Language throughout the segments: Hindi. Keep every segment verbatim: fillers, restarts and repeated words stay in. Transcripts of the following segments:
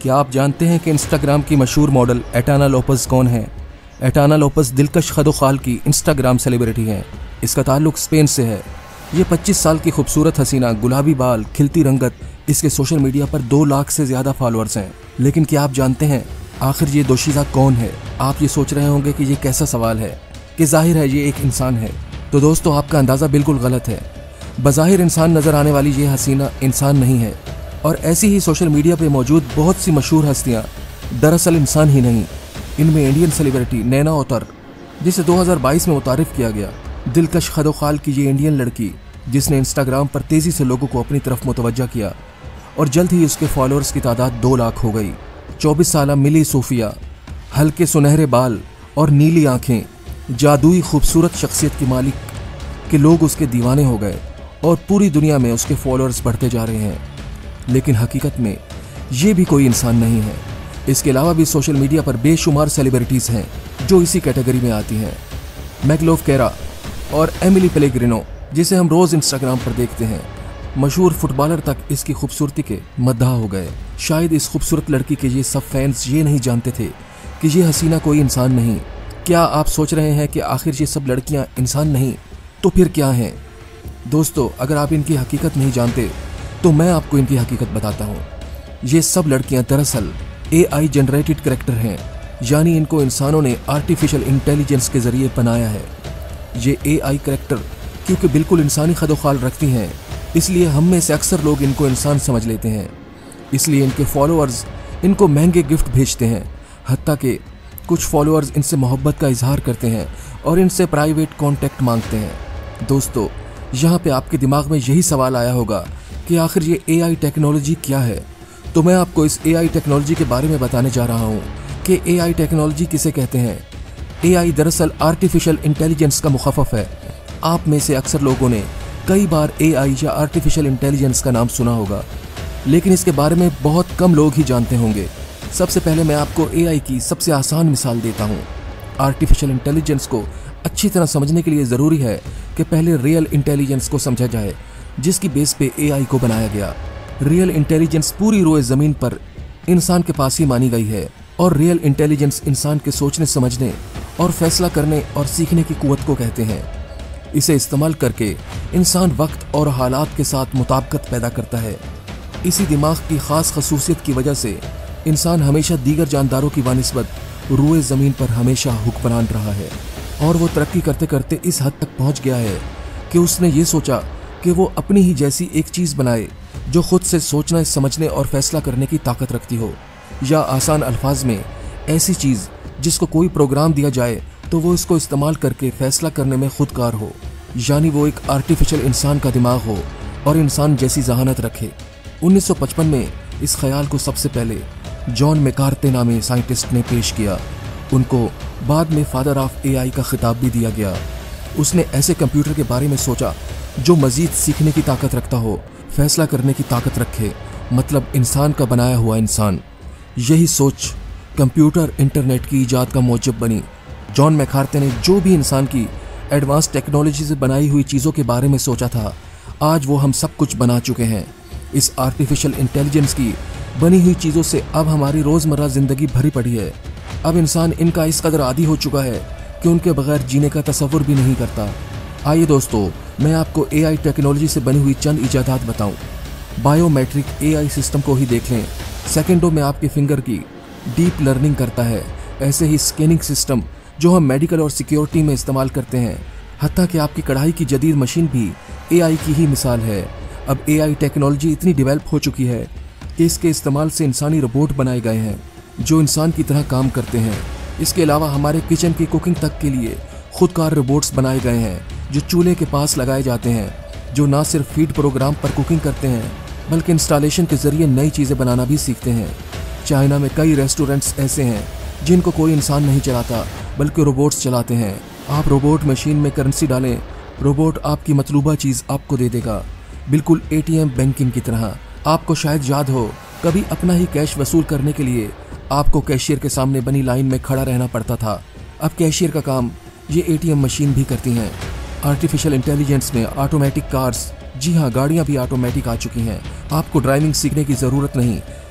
क्या आप जानते हैं कि इंस्टाग्राम की मशहूर मॉडल एटाना लोपेज कौन है? एटाना लोपेज दिलकश खदोखाल की इंस्टाग्राम सेलिब्रिटी हैं। इसका ताल्लुक स्पेन से है। ये पच्चीस साल की खूबसूरत हसीना, गुलाबी बाल, खिलती रंगत, इसके सोशल मीडिया पर दो लाख से ज़्यादा फॉलोअर्स हैं। लेकिन क्या आप जानते हैं आखिर ये दोशीज़ा कौन है? आप ये सोच रहे होंगे कि ये कैसा सवाल है कि जाहिर है ये एक इंसान है। तो दोस्तों, आपका अंदाज़ा बिल्कुल गलत है। बज़ाहिर इंसान नज़र आने वाली ये हसीना इंसान नहीं है, और ऐसी ही सोशल मीडिया पे मौजूद बहुत सी मशहूर हस्तियाँ दरअसल इंसान ही नहीं। इनमें इंडियन सेलिब्रिटी नैना अतर, जिसे दो हज़ार बाईस में मुतारिफ किया गया, दिलकश खदोखाल की ये इंडियन लड़की जिसने इंस्टाग्राम पर तेज़ी से लोगों को अपनी तरफ मुतवज्जा किया और जल्द ही उसके फॉलोअर्स की तादाद दो लाख हो गई। चौबीस साल मिली सूफिया, हल्के सुनहरे बाल और नीली आंखें, जादुई खूबसूरत शख्सियत की मालिक के लोग उसके दीवाने हो गए और पूरी दुनिया में उसके फॉलोअर्स बढ़ते जा रहे हैं। लेकिन हकीकत में ये भी कोई इंसान नहीं है। इसके अलावा भी सोशल मीडिया पर बेशुमार सेलिब्रिटीज़ हैं जो इसी कैटेगरी में आती हैं। मैग्लोव केरा और एमिली पेलेग्रिनो, जिसे हम रोज़ इंस्टाग्राम पर देखते हैं, मशहूर फुटबॉलर तक इसकी खूबसूरती के मद्दाह हो गए। शायद इस खूबसूरत लड़की के ये सब फैंस ये नहीं जानते थे कि ये हसीना कोई इंसान नहीं। क्या आप सोच रहे हैं कि आखिर ये सब लड़कियां इंसान नहीं तो फिर क्या हैं? दोस्तों, अगर आप इनकी हकीकत नहीं जानते तो मैं आपको इनकी हकीकत बताता हूँ। ये सब लड़कियां दरअसल ए आई जनरेटेड करैक्टर हैं, यानी इनको इंसानों ने आर्टिफिशियल इंटेलिजेंस के ज़रिए बनाया है। ये ए आई करैक्टर क्योंकि बिल्कुल इंसानी खदोखाल रखती हैं, इसलिए हम में से अक्सर लोग इनको इंसान समझ लेते हैं। इसलिए इनके फॉलोअर्स इनको महंगे गिफ्ट भेजते हैं, हत्ता कि कुछ फॉलोअर्स इनसे मोहब्बत का इजहार करते हैं और इनसे प्राइवेट कॉन्टैक्ट मांगते हैं। दोस्तों, यहाँ पे आपके दिमाग में यही सवाल आया होगा कि आखिर ये ए आई टेक्नोलॉजी क्या है? तो मैं आपको इस ए आई टेक्नोलॉजी के बारे में बताने जा रहा हूँ कि ए आई टेक्नोलॉजी किसे कहते हैं। ए आई दरअसल आर्टिफिशियल इंटेलिजेंस का मुखफ़फ़ है। आप में से अक्सर लोगों ने कई बार ए आई या आर्टिफिशियल इंटेलिजेंस का नाम सुना होगा, लेकिन इसके बारे में बहुत कम लोग ही जानते होंगे। सबसे पहले मैं आपको ए आई की सबसे आसान मिसाल देता हूँ। आर्टिफिशियल इंटेलिजेंस को अच्छी तरह समझने के लिए ज़रूरी है कि पहले रियल इंटेलिजेंस को समझा जाए, जिसकी बेस पे ए आई को बनाया गया। रियल इंटेलिजेंस पूरी रोए ज़मीन पर इंसान के पास ही मानी गई है, और रियल इंटेलिजेंस इंसान के सोचने, समझने और फैसला करने और सीखने की कुव्वत को कहते हैं। इसे इस्तेमाल करके इंसान वक्त और हालात के साथ मुताबिकत पैदा करता है। इसी दिमाग की ख़ास खसूसियत की वजह से इंसान हमेशा दीगर जानदारों की वानिस्बत रोए ज़मीन पर हमेशा हुक्मरान रहा है, और वो तरक्की करते करते इस हद तक पहुंच गया है कि उसने ये सोचा कि वो अपनी ही जैसी एक चीज़ बनाए जो खुद से सोचने, समझने और फैसला करने की ताकत रखती हो, या आसान अल्फाज में ऐसी चीज़ जिसको कोई प्रोग्राम दिया जाए तो वो इसको इस्तेमाल करके फैसला करने में खुदकार हो, यानी वो एक आर्टिफिशियल इंसान का दिमाग हो और इंसान जैसी जहानत रखे। उन्नीस सौ पचपन में इस ख्याल को सबसे पहले जॉन मैकार्थे नामी साइंटिस्ट ने पेश किया। उनको बाद में फादर ऑफ ए आई का खिताब भी दिया गया। उसने ऐसे कंप्यूटर के बारे में सोचा जो मज़ीद सीखने की ताकत रखता हो, फैसला करने की ताकत रखे, मतलब इंसान का बनाया हुआ इंसान। यही सोच कंप्यूटर इंटरनेट की ईजाद का मौजब बनी। जॉन मैकार्थे ने जो भी इंसान की एडवांस टेक्नोलॉजी से बनाई हुई चीज़ों के बारे में सोचा था, आज वो हम सब कुछ बना चुके हैं। इस आर्टिफिशियल इंटेलिजेंस की बनी हुई चीज़ों से अब हमारी रोज़मर्रा ज़िंदगी भरी पड़ी है। अब इंसान इनका इस कदर आदी हो चुका है कि उनके बगैर जीने का तसव्वुर भी नहीं करता। आइए दोस्तों, मैं आपको ए आई टेक्नोलॉजी से बनी हुई चंद इजादात बताऊं। बायोमेट्रिक ए आई सिस्टम को ही देख लें, सेकेंडों में आपके फिंगर की डीप लर्निंग करता है। ऐसे ही स्कैनिंग सिस्टम जो हम मेडिकल और सिक्योरिटी में इस्तेमाल करते हैं, हत्ता कि आपकी कढ़ाई की जदीद मशीन भी ए आई की ही मिसाल है। अब ए आई टेक्नोलॉजी इतनी डेवलप हो चुकी है कि इसके इस्तेमाल से इंसानी रोबोट बनाए गए हैं जो इंसान की तरह काम करते हैं। इसके अलावा हमारे किचन की कुकिंग तक के लिए खुदकार रोबोट्स बनाए गए हैं जो चूल्हे के पास लगाए जाते हैं, जो ना सिर्फ फीड प्रोग्राम पर कुकिंग करते हैं बल्कि इंस्टॉलेशन के ज़रिए नई चीज़ें बनाना भी सीखते हैं। चाइना में कई रेस्टोरेंट्स ऐसे हैं जिनको कोई इंसान नहीं चलाता बल्कि रोबोट्स चलाते हैं। आप रोबोट मशीन में करेंसी डालें, रोबोट आपकी मतलूबा चीज़ आपको दे देगा, बिल्कुल ए टी एम बैंकिंग की तरह। आपको शायद याद हो, कभी अपना ही कैश वसूल करने के लिए आपको कैशियर के सामने बनी लाइन में खड़ा रहना पड़ता था। अब कैशियर का काम ये ए टी एम मशीन भी करती हैं। आर्टिफिशियल इंटेलिजेंस में ऑटोमेटिक कार्स, जी हाँ, गाड़ियाँ भी ऑटोमेटिक आ चुकी हैं। आपको ड्राइविंग सीखने की ज़रूरत नहीं,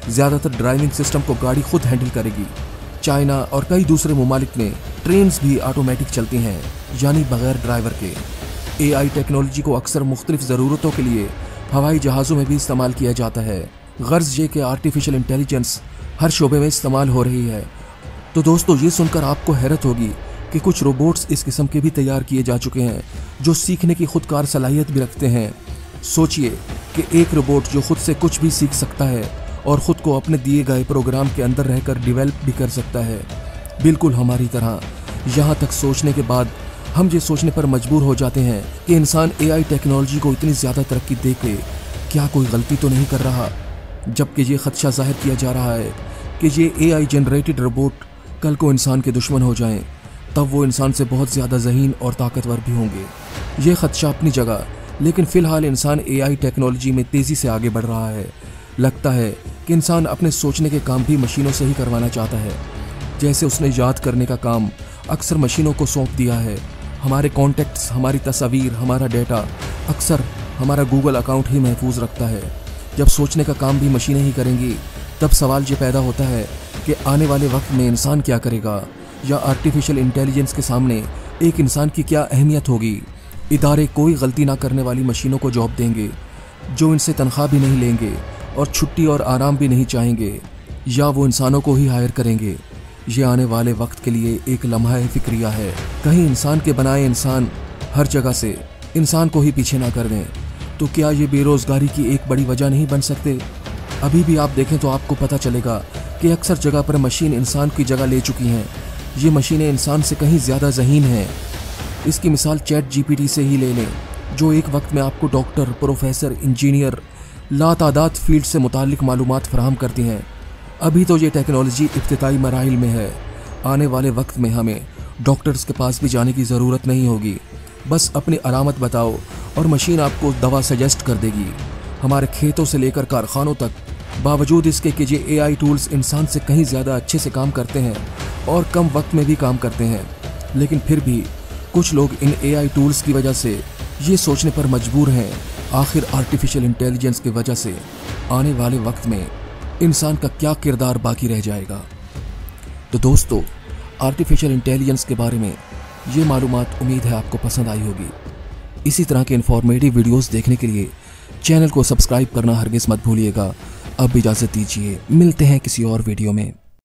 ज़्यादातर ड्राइविंग सिस्टम को गाड़ी खुद हैंडल करेगी। चाइना और कई दूसरे ममालिक में ट्रेन्स भी ऑटोमेटिक चलती हैं, यानी बगैर ड्राइवर के। एआई टेक्नोलॉजी को अक्सर मुख्तलिफ ज़रूरतों के लिए हवाई जहाज़ों में भी इस्तेमाल किया जाता है। गर्ज ये कि आर्टिफिशियल इंटेलिजेंस हर शोबे में इस्तेमाल हो रही है। तो दोस्तों, ये सुनकर आपको हैरत होगी कि कुछ रोबोट्स इस किस्म के भी तैयार किए जा चुके हैं जो सीखने की खुदकार सलाहियत भी रखते हैं। सोचिए कि एक रोबोट जो खुद से कुछ भी सीख सकता है और ख़ुद को अपने दिए गए प्रोग्राम के अंदर रहकर डेवलप भी कर सकता है, बिल्कुल हमारी तरह। यहाँ तक सोचने के बाद हम ये सोचने पर मजबूर हो जाते हैं कि इंसान एआई टेक्नोलॉजी को इतनी ज़्यादा तरक्की दे के क्या कोई गलती तो नहीं कर रहा, जबकि ये खदशा जाहिर किया जा रहा है कि ये एआई जनरेटेड रोबोट कल को इंसान के दुश्मन हो जाएं, तब वो इंसान से बहुत ज़्यादा ज़हीन और ताकतवर भी होंगे। ये खदशा अपनी जगह, लेकिन फ़िलहाल इंसान एआई टेक्नोलॉजी में तेज़ी से आगे बढ़ रहा है। लगता है कि इंसान अपने सोचने के काम भी मशीनों से ही करवाना चाहता है। जैसे उसने याद करने का काम अक्सर मशीनों को सौंप दिया है। हमारे कॉन्टैक्ट्स, हमारी तस्वीर, हमारा डेटा अक्सर हमारा गूगल अकाउंट ही महफूज रखता है। जब सोचने का काम भी मशीनें ही करेंगी, तब सवाल ये पैदा होता है कि आने वाले वक्त में इंसान क्या करेगा, या आर्टिफिशियल इंटेलिजेंस के सामने एक इंसान की क्या अहमियत होगी। इदारे कोई गलती ना करने वाली मशीनों को जॉब देंगे जो इनसे तनख्वाह भी नहीं लेंगे और छुट्टी और आराम भी नहीं चाहेंगे, या वो इंसानों को ही हायर करेंगे। ये आने वाले वक्त के लिए एक लम्हा फिक्रिया है। कहीं इंसान के बनाए इंसान हर जगह से इंसान को ही पीछे ना कर दें, तो क्या ये बेरोज़गारी की एक बड़ी वजह नहीं बन सकते? अभी भी आप देखें तो आपको पता चलेगा कि अक्सर जगह पर मशीन इंसान की जगह ले चुकी हैं। ये मशीनें इंसान से कहीं ज़्यादा ज़हीन हैं। इसकी मिसाल चैट जीपीटी से ही ले लें, जो एक वक्त में आपको डॉक्टर, प्रोफेसर, इंजीनियर, लातादाद फील्ड से मुताल्लिक मालूमात फराहम करती हैं। अभी तो ये टेक्नोलॉजी इब्तिदाई मराहिल में है। आने वाले वक्त में हमें डॉक्टर्स के पास भी जाने की ज़रूरत नहीं होगी। बस अपनी अलामत बताओ और मशीन आपको दवा सजेस्ट कर देगी। हमारे खेतों से लेकर कारखानों तक, बावजूद इसके कि ये एआई टूल्स इंसान से कहीं ज़्यादा अच्छे से काम करते हैं और कम वक्त में भी काम करते हैं, लेकिन फिर भी कुछ लोग इन एआई टूल्स की वजह से ये सोचने पर मजबूर हैं, आखिर आर्टिफिशियल इंटेलिजेंस की वजह से आने वाले वक्त में इंसान का क्या किरदार बाकी रह जाएगा। तो दोस्तों, आर्टिफिशियल इंटेलिजेंस के बारे में ये मालूमात उम्मीद है आपको पसंद आई होगी। इसी तरह के इन्फॉर्मेटिव वीडियोस देखने के लिए चैनल को सब्सक्राइब करना हरगिज़ मत भूलिएगा। अब इजाज़त दीजिए, मिलते हैं किसी और वीडियो में।